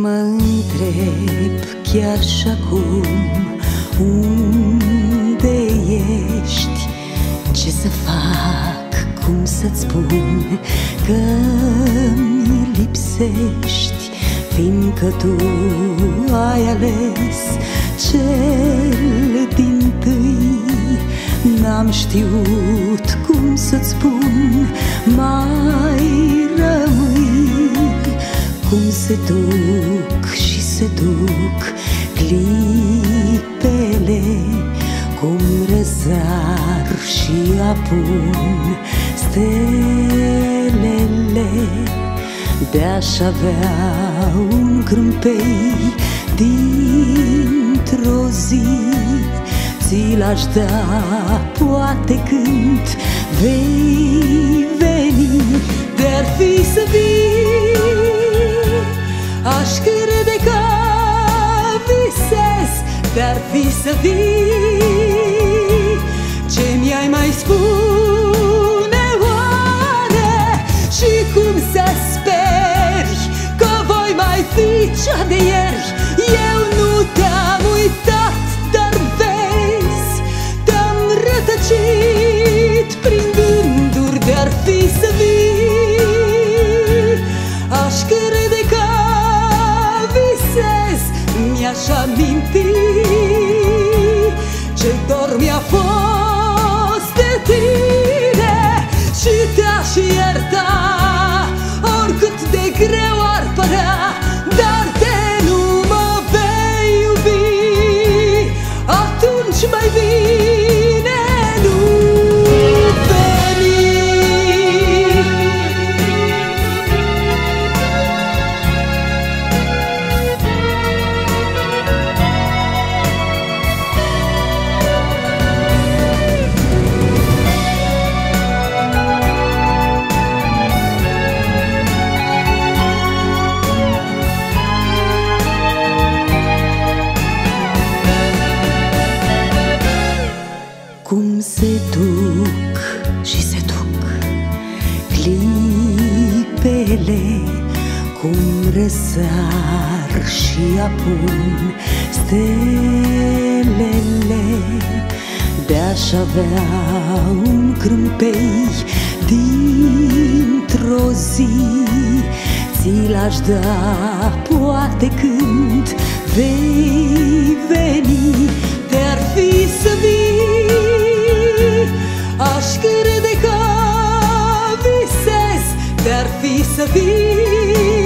Mă întreb chiar și acum unde ești, ce să fac, cum să-ți spun că-mi lipsești, fiindcă tu ai ales cel din-tâi. N-am știut cum să-ți spun, mai rămâi. Cum se duc și se duc clipele, cum răsar și apun stelele. De-aș avea un crâmpei dintr-o zi, ți l-aș da poate când vei veni. De-ar fi să vii, aș crede că visez. De-ar fi să vii, ce mi-ai mai spune oare? Și cum să speri că voi mai fi cea de ieri? Eu nu te-am uitat, dar vezi, te-am rătăcit prin gânduri. De-ar fi să vii, aș crede că visez. Mi-aș aminti ce dor mi-a fost de tine și te-aș ierta oricât de greu ar părea. Dar de nu mă vei iubi, atunci mai bine nu veni. Cum se duc și se duc clipele, cum răsar și apun stelele. De-aș avea un crâmpei dintr-o zi, ți l-aș da poate când vei veni. De-ar fi să vii, aș crede că visez. De-ar fi să vii,